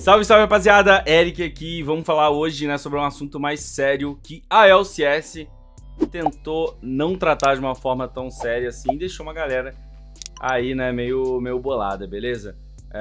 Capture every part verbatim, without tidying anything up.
Salve, salve, rapaziada, Eric aqui. Vamos falar hoje, né, sobre um assunto mais sério que a L C S tentou não tratar de uma forma tão séria assim, deixou uma galera aí, né, meio, meio bolada, beleza?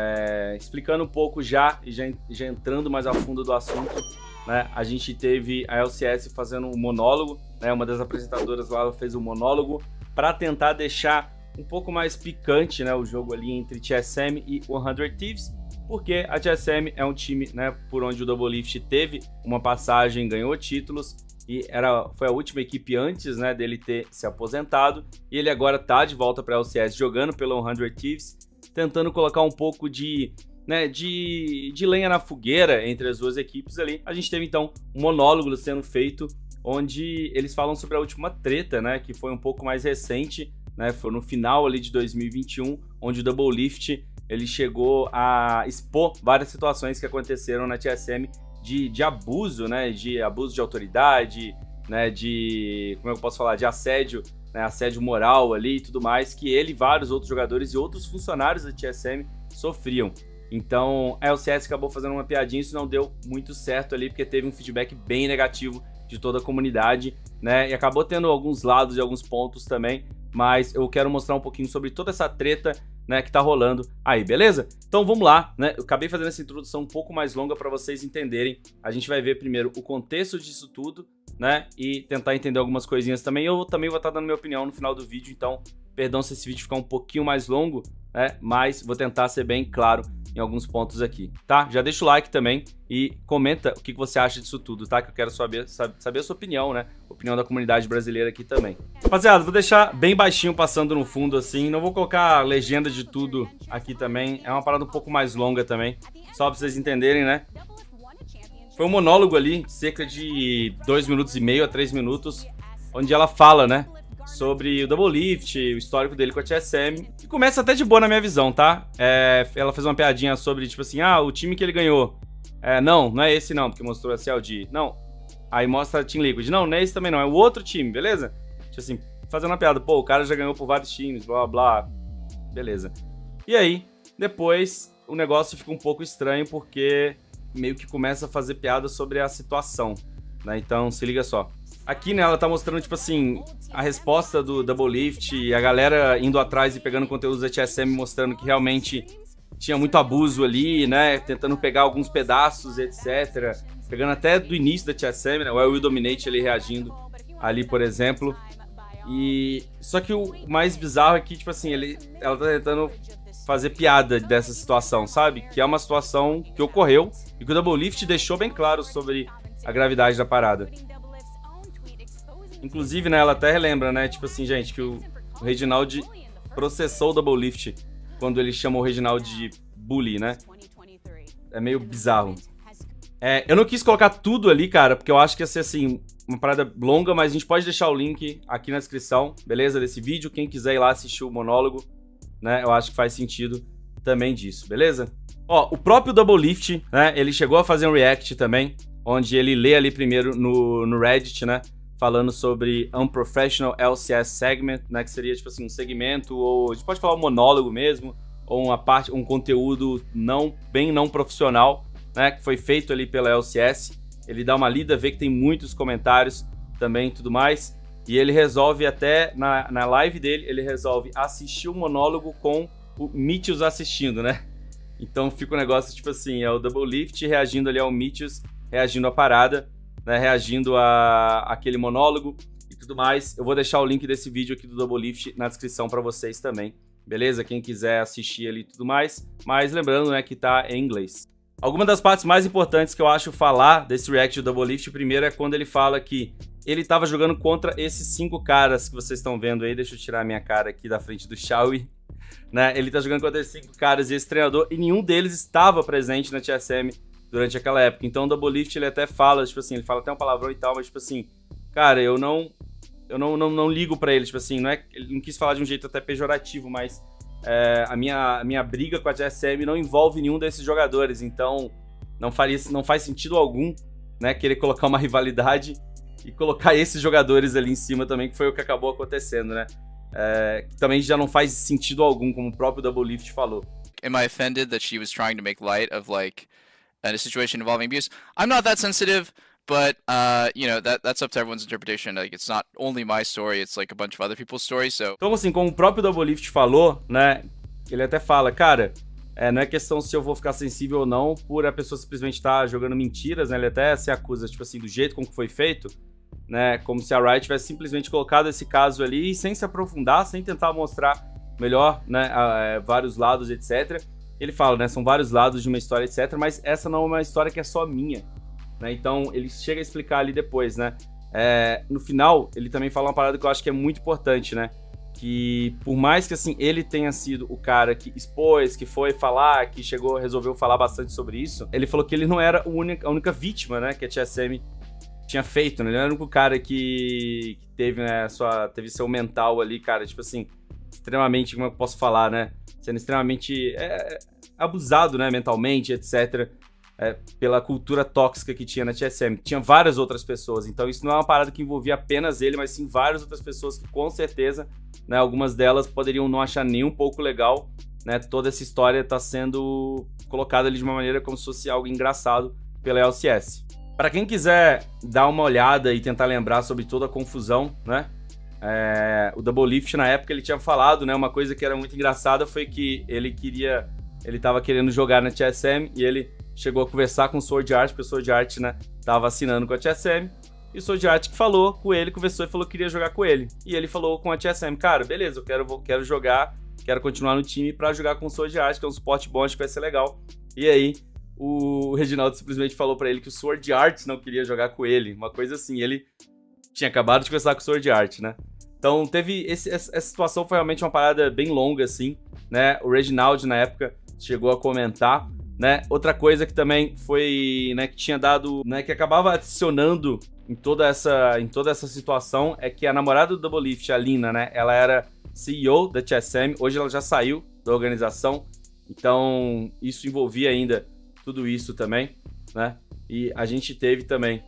É, explicando um pouco já e já, já entrando mais a fundo do assunto, né, a gente teve a L C S fazendo um monólogo, né, uma das apresentadoras lá fez um monólogo para tentar deixar um pouco mais picante, né, o jogo ali entre T S M e cem Thieves, porque a T S M é um time, né, por onde o Doublelift teve uma passagem, ganhou títulos e era, foi a última equipe antes, né, dele ter se aposentado, e ele agora tá de volta para a L C S jogando pelo cem Thieves, tentando colocar um pouco de, né, de, de lenha na fogueira entre as duas equipes ali. A gente teve então um monólogo sendo feito, onde eles falam sobre a última treta, né, que foi um pouco mais recente, né, foi no final ali de dois mil e vinte e um, onde o Doublelift ele chegou a expor várias situações que aconteceram na T S M de, de abuso, né, de abuso de autoridade, né, de, como é que eu posso falar, de assédio, né, assédio moral ali e tudo mais, que ele, vários outros jogadores e outros funcionários da T S M sofriam. Então a L C S acabou fazendo uma piadinha, isso não deu muito certo ali, porque teve um feedback bem negativo de toda a comunidade, né, e acabou tendo alguns lados e alguns pontos também, mas eu quero mostrar um pouquinho sobre toda essa treta, né, que tá rolando aí, beleza? Então vamos lá, né? Eu acabei fazendo essa introdução um pouco mais longa para vocês entenderem. A gente vai ver primeiro o contexto disso tudo, né? E tentar entender algumas coisinhas também. Eu também vou estar dando minha opinião no final do vídeo, então perdão se esse vídeo ficar um pouquinho mais longo, né? Mas vou tentar ser bem claro em alguns pontos aqui, tá? Já deixa o like também e comenta o que você acha disso tudo, tá? Que eu quero saber, saber a sua opinião, né? Opinião da comunidade brasileira aqui também. Rapaziada, vou deixar bem baixinho passando no fundo assim, não vou colocar legenda de tudo aqui também, é uma parada um pouco mais longa também, só pra vocês entenderem, né? Foi um monólogo ali, cerca de dois minutos e meio a três minutos, onde ela fala, né, sobre o Doublelift, o histórico dele com a T S M, e começa até de boa na minha visão, tá? É, ela fez uma piadinha sobre, tipo assim, ah, o time que ele ganhou, é, não, não é esse não, porque mostrou a C L G, não, aí mostra a Team Liquid, não, não é esse também não, é o outro time, beleza? Tipo assim, fazendo uma piada, pô, o cara já ganhou por vários times, blá, blá, beleza. E aí, depois, o negócio fica um pouco estranho, porque meio que começa a fazer piada sobre a situação, né? Então, se liga só. Aqui, né, ela tá mostrando, tipo assim, a resposta do Doublelift e a galera indo atrás e pegando conteúdos da T S M, mostrando que realmente tinha muito abuso ali, né, tentando pegar alguns pedaços, etcétera. Pegando até do início da T S M, né, o I Will Dominate ali reagindo ali, por exemplo. E só que o mais bizarro é que, tipo assim, ele, ela tá tentando fazer piada dessa situação, sabe? Que é uma situação que ocorreu e que o Doublelift deixou bem claro sobre a gravidade da parada. Inclusive, né, ela até relembra, né, tipo assim, gente, que o, o Reginald processou o Doublelift quando ele chamou o Reginald de bully, né? É meio bizarro. É, eu não quis colocar tudo ali, cara, porque eu acho que ia ser, assim, uma parada longa, mas a gente pode deixar o link aqui na descrição, beleza? Desse vídeo, quem quiser ir lá assistir o monólogo, né, eu acho que faz sentido também disso, beleza? Ó, o próprio Doublelift, né, ele chegou a fazer um react também, onde ele lê ali primeiro no, no Reddit, né, falando sobre Unprofessional L C S Segment, né, que seria, tipo assim, um segmento, ou a gente pode falar um monólogo mesmo, ou uma parte, um conteúdo não, bem não profissional, né, que foi feito ali pela L C S. Ele dá uma lida, vê que tem muitos comentários também e tudo mais, e ele resolve até, na, na live dele, ele resolve assistir o monólogo com o Mithius assistindo, né? Então fica um negócio, tipo assim, é o Doublelift reagindo ali ao Mithius, reagindo à parada, né, reagindo a aquele monólogo e tudo mais. Eu vou deixar o link desse vídeo aqui do Doublelift na descrição para vocês também, beleza? Quem quiser assistir ali e tudo mais, mas lembrando, né, que tá em inglês. Alguma das partes mais importantes que eu acho falar desse react do Doublelift, primeiro é quando ele fala que ele tava jogando contra esses cinco caras que vocês estão vendo aí. Deixa eu tirar a minha cara aqui da frente do Xiaomi, né? Ele tá jogando contra esses cinco caras e esse treinador, e nenhum deles estava presente na T S M durante aquela época. Então o Doublelift, ele até fala, tipo assim, ele fala até um palavrão e tal, mas tipo assim, cara, eu não eu não, não, não ligo pra ele, tipo assim, não é, ele não quis falar de um jeito até pejorativo, mas é, a, minha, a minha briga com a T S M não envolve nenhum desses jogadores, então não, faria, não faz sentido algum, né, querer colocar uma rivalidade e colocar esses jogadores ali em cima também, que foi o que acabou acontecendo, né? É, que também já não faz sentido algum, como o próprio Doublelift falou. Am I offended that she was trying to make light of, like, in a situation involving abuse. I'm not that sensitive, but uh, you know, that that's up to everyone's interpretation. Like, it's not only my story; it's like a bunch of other people's stories. So, então, assim, como o próprio Doublelift falou, né? Ele até fala, cara, é, não é questão se eu vou ficar sensível ou não por a pessoa simplesmente estar jogando mentiras, né? Ele até se acusa, tipo assim, do jeito como foi feito, né? Como se a Riot tivesse simplesmente colocado esse caso ali sem se aprofundar, sem tentar mostrar melhor, né? A, a, vários lados, etcétera. Ele fala, né? São vários lados de uma história, etcétera. Mas essa não é uma história que é só minha, né? Então, ele chega a explicar ali depois, né? É, no final, ele também fala uma parada que eu acho que é muito importante, né? Que por mais que assim ele tenha sido o cara que expôs, que foi falar, que chegou, resolveu falar bastante sobre isso, ele falou que ele não era a única, a única vítima, né, que a T S M tinha feito, né? Ele não era o único cara que, que teve, né, sua, teve seu mental ali, cara, tipo assim, extremamente, como eu posso falar, né, sendo extremamente é, abusado, né, mentalmente, etcétera, é, pela cultura tóxica que tinha na T S M. Tinha várias outras pessoas, então isso não é uma parada que envolvia apenas ele, mas sim várias outras pessoas que com certeza, né, algumas delas poderiam não achar nem um pouco legal, né, toda essa história tá sendo colocada ali de uma maneira como se fosse algo engraçado pela L C S. Para quem quiser dar uma olhada e tentar lembrar sobre toda a confusão, né, é, o Doublelift na época ele tinha falado, né, uma coisa que era muito engraçada foi que ele queria, ele tava querendo jogar na T S M e ele chegou a conversar com o Sword Art, porque o Sword Art, né, tava assinando com a T S M. E o Sword Art que falou com ele, conversou e falou que queria jogar com ele. E ele falou com a T S M, cara, beleza, eu quero, vou, quero jogar, quero continuar no time pra jogar com o Sword Art, que é um suporte bom, acho que vai ser legal. E aí, o Reginaldo simplesmente falou pra ele que o Sword Art não queria jogar com ele. Uma coisa assim, ele tinha acabado de conversar com o Sword Art, né? Então, teve... Esse, essa situação foi realmente uma parada bem longa, assim, né? O Reginaldo, na época, chegou a comentar, né? Outra coisa que também foi, né, que tinha dado, né, que acabava adicionando em toda essa, em toda essa situação é que a namorada do Doublelift, a Lina, né, ela era C E O da T S M, hoje ela já saiu da organização, então isso envolvia ainda tudo isso também, né? E a gente teve também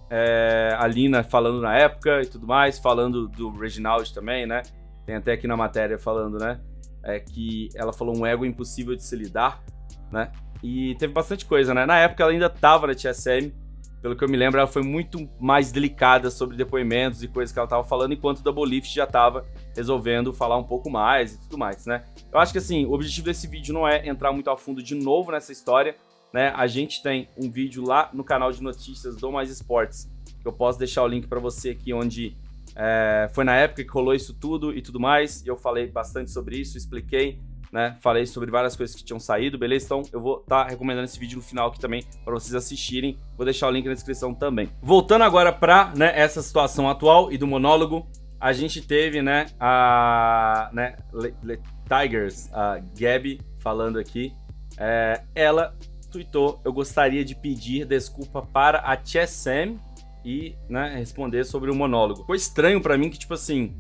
é, a Lina falando na época e tudo mais, falando do Reginald também, né? Tem até aqui na matéria falando, né, é, que ela falou um ego impossível de se lidar, né? E teve bastante coisa, né? Na época ela ainda tava na T S M, pelo que eu me lembro, ela foi muito mais delicada sobre depoimentos e coisas que ela tava falando, enquanto o Doublelift já tava resolvendo falar um pouco mais e tudo mais, né? Eu acho que assim, o objetivo desse vídeo não é entrar muito a fundo de novo nessa história, né? A gente tem um vídeo lá no canal de notícias do Mais Esportes, que eu posso deixar o link pra você aqui, onde é, foi na época que rolou isso tudo e tudo mais, e eu falei bastante sobre isso, expliquei, né? Falei sobre várias coisas que tinham saído, beleza? Então eu vou estar tá recomendando esse vídeo no final aqui também para vocês assistirem. Vou deixar o link na descrição também. Voltando agora para, né, essa situação atual e do monólogo, a gente teve, né, a né, Le, Le Tigers, a Gabi falando aqui. É, ela tweetou: eu gostaria de pedir desculpa para a T S M e, né, responder sobre o monólogo. Foi estranho para mim que, tipo assim,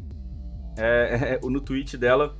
é, é, no tweet dela,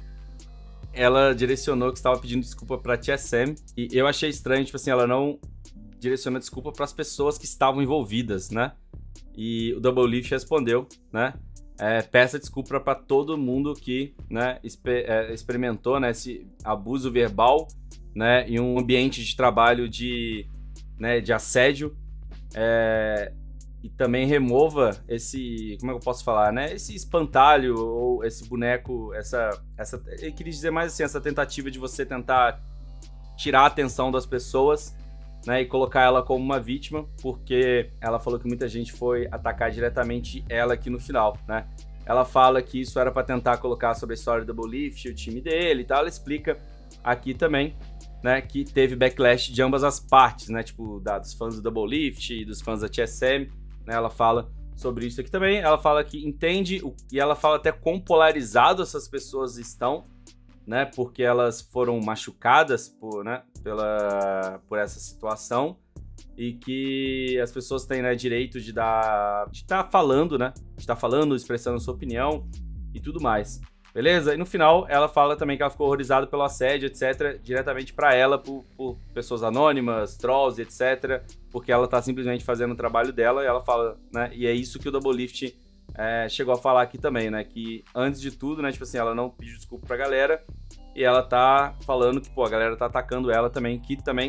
ela direcionou que estava pedindo desculpa para a T S M, e eu achei estranho, tipo assim, ela não direcionou desculpa para as pessoas que estavam envolvidas, né? E o Doublelift respondeu, né? É, peça desculpa para todo mundo que, né, exper é, experimentou, né, esse abuso verbal, né, em um ambiente de trabalho de, né, de assédio, é, e também remova esse, como é que eu posso falar, né, esse espantalho ou esse boneco, essa, essa, eu queria dizer mais assim, essa tentativa de você tentar tirar a atenção das pessoas, né, e colocar ela como uma vítima, porque ela falou que muita gente foi atacar diretamente ela aqui no final, né. Ela fala que isso era para tentar colocar sobre a história do Doublelift, o time dele e tal. Ela explica aqui também, né, que teve backlash de ambas as partes, né, tipo, da, dos fãs do Doublelift e dos fãs da T S M, né, ela fala sobre isso aqui também. Ela fala que entende, o, e ela fala até quão polarizado essas pessoas estão, né, porque elas foram machucadas por, né, pela, por essa situação, e que as pessoas têm, né, direito de dar, de estar tá falando, né, de estar tá falando, expressando sua opinião e tudo mais, beleza? E no final ela fala também que ela ficou horrorizada pelo assédio, etcétera, diretamente para ela, por, por pessoas anônimas, trolls, etcétera, porque ela tá simplesmente fazendo o trabalho dela, e ela fala, né, e é isso que o Doublelift é, chegou a falar aqui também, né, que antes de tudo, né, tipo assim, ela não pediu desculpa pra galera, e ela tá falando que, pô, a galera tá atacando ela também, que também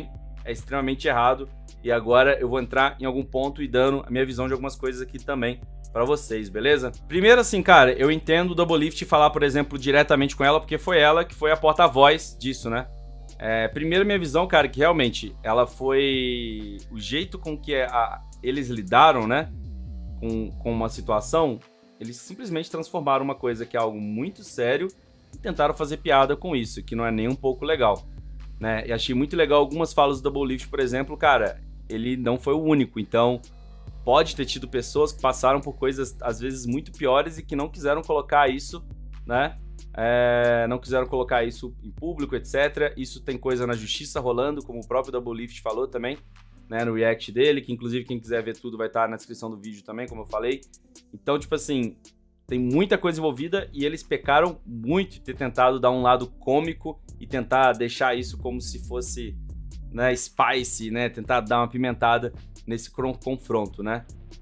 é extremamente errado. E agora eu vou entrar em algum ponto e dando a minha visão de algumas coisas aqui também pra vocês, beleza? Primeiro assim, cara, eu entendo o Doublelift falar, por exemplo, diretamente com ela, porque foi ela que foi a porta-voz disso, né? É, primeiro, minha visão, cara, que realmente ela foi... O jeito com que a... eles lidaram, né? Com, com uma situação, eles simplesmente transformaram uma coisa que é algo muito sério e tentaram fazer piada com isso, que não é nem um pouco legal, né? E achei muito legal algumas falas do Doublelift, por exemplo, cara, ele não foi o único, então pode ter tido pessoas que passaram por coisas, às vezes, muito piores e que não quiseram colocar isso, né? É, não quiseram colocar isso em público, etcétera. Isso tem coisa na justiça rolando, como o próprio Doublelift falou também, né, no react dele, que inclusive quem quiser ver tudo vai estar na descrição do vídeo também, como eu falei. Então, tipo assim, tem muita coisa envolvida e eles pecaram muito de ter tentado dar um lado cômico e tentar deixar isso como se fosse, né, spicy, né, tentar dar uma pimentada nesse confronto, né.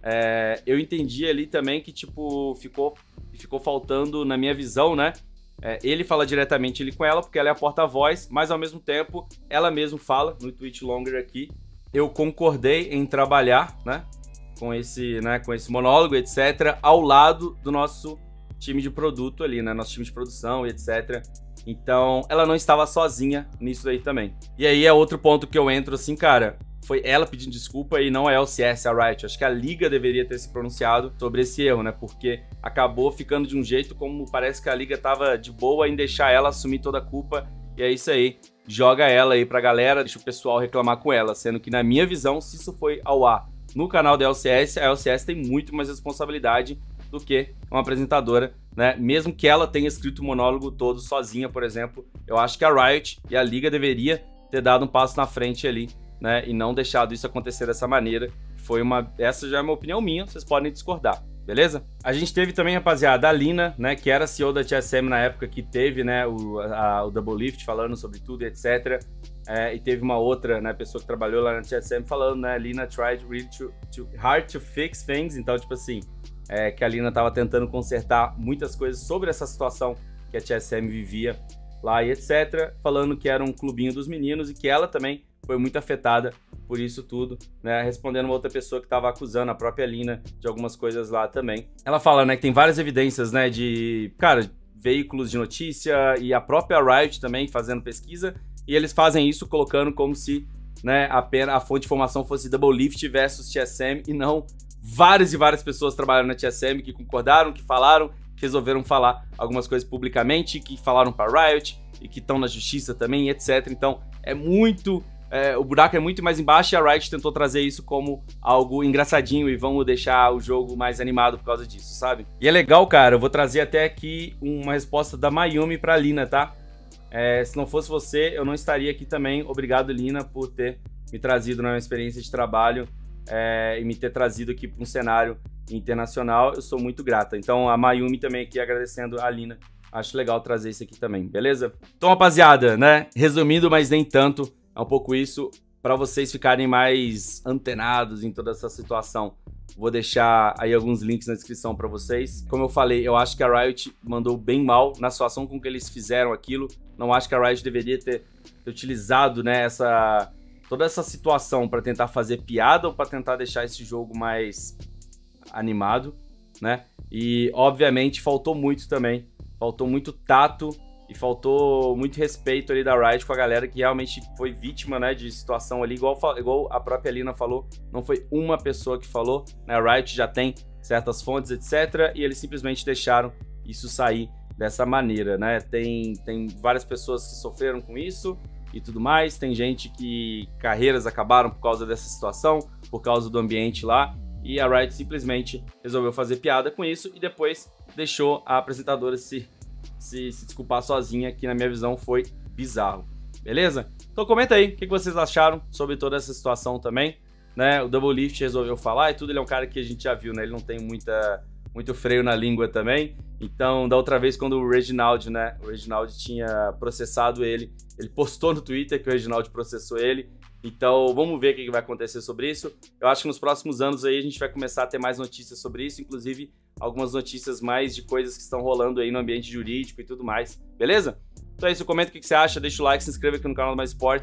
É, eu entendi ali também que, tipo, ficou, ficou faltando, na minha visão, né, É, ele fala diretamente ele com ela, porque ela é a porta-voz, mas ao mesmo tempo, ela mesma fala, no tweet longer aqui, eu concordei em trabalhar, né, com esse, né, com esse monólogo, etcétera, ao lado do nosso time de produto ali, né, nosso time de produção, etcétera. Então, ela não estava sozinha nisso aí também. E aí é outro ponto que eu entro assim, cara, foi ela pedindo desculpa e não a L C S, a Riot. Acho que a Liga deveria ter se pronunciado sobre esse erro, né? Porque acabou ficando de um jeito como parece que a Liga tava de boa em deixar ela assumir toda a culpa. E é isso aí. Joga ela aí pra galera, deixa o pessoal reclamar com ela. Sendo que, na minha visão, se isso foi ao ar no canal da L C S, a L C S tem muito mais responsabilidade do que uma apresentadora, né? Mesmo que ela tenha escrito o monólogo todo sozinha, por exemplo. Eu acho que a Riot e a Liga deveria ter dado um passo na frente ali, né, e não deixado isso acontecer dessa maneira. Foi uma... Essa já é uma opinião minha, vocês podem discordar, beleza? A gente teve também, rapaziada, a Lina, né, que era C E O da T S M na época, que teve, né, o, a, o Doublelift falando sobre tudo, etcétera. É, e teve uma outra, né, pessoa que trabalhou lá na T S M falando, né, Lina tried really to, to, hard to fix things. Então, tipo assim, é, que a Lina tava tentando consertar muitas coisas sobre essa situação que a T S M vivia lá e etcétera. Falando que era um clubinho dos meninos e que ela também foi muito afetada por isso tudo, né, respondendo uma outra pessoa que estava acusando a própria Lina de algumas coisas lá também. Ela fala, né, que tem várias evidências, né, de, cara, veículos de notícia e a própria Riot também fazendo pesquisa, e eles fazem isso colocando como se, né, a, pena, a fonte de informação fosse Doublelift versus T S M e não várias e várias pessoas trabalhando na T S M que concordaram, que falaram, que resolveram falar algumas coisas publicamente, que falaram para Riot e que estão na justiça também, etcétera. Então, é muito... É, o buraco é muito mais embaixo e a Riot tentou trazer isso como algo engraçadinho e vamos deixar o jogo mais animado por causa disso, sabe? E é legal, cara, eu vou trazer até aqui uma resposta da Mayumi pra Lina, tá? É, se não fosse você, eu não estaria aqui também. Obrigado, Lina, por ter me trazido na minha experiência de trabalho é, e me ter trazido aqui para um cenário internacional. Eu sou muito grata. Então, a Mayumi também aqui agradecendo a Lina. Acho legal trazer isso aqui também, beleza? Então, rapaziada, né? Resumindo, mas nem tanto, é um pouco isso, para vocês ficarem mais antenados em toda essa situação. Vou deixar aí alguns links na descrição para vocês. Como eu falei, eu acho que a Riot mandou bem mal na situação com que eles fizeram aquilo. Não acho que a Riot deveria ter, ter utilizado, né, essa, toda essa situação para tentar fazer piada ou para tentar deixar esse jogo mais animado, né? E, obviamente, faltou muito também. Faltou muito tato e faltou muito respeito ali da Riot com a galera que realmente foi vítima, né, de situação ali, igual, igual a própria Lina falou, não foi uma pessoa que falou, né, a Riot já tem certas fontes, etcétera, e eles simplesmente deixaram isso sair dessa maneira, né, tem, tem várias pessoas que sofreram com isso e tudo mais, tem gente que carreiras acabaram por causa dessa situação, por causa do ambiente lá, e a Riot simplesmente resolveu fazer piada com isso e depois deixou a apresentadora se Se, se desculpar sozinha, que na minha visão foi bizarro, beleza? Então comenta aí o que vocês acharam sobre toda essa situação também, né? O Doublelift resolveu falar e tudo, ele é um cara que a gente já viu, né? Ele não tem muita, muito freio na língua também. Então, da outra vez, quando o Reginald, né? O Reginald tinha processado ele, ele postou no Twitter que o Reginald processou ele. Então, vamos ver o que vai acontecer sobre isso. Eu acho que nos próximos anos aí a gente vai começar a ter mais notícias sobre isso, inclusive algumas notícias mais de coisas que estão rolando aí no ambiente jurídico e tudo mais, beleza? Então é isso, comenta o que você acha, deixa o like, se inscreva aqui no canal do Mais Esportes, dá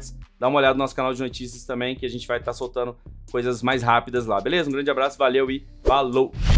dá uma olhada no nosso canal de notícias também, que a gente vai estar soltando coisas mais rápidas lá, beleza? Um grande abraço, valeu e falou!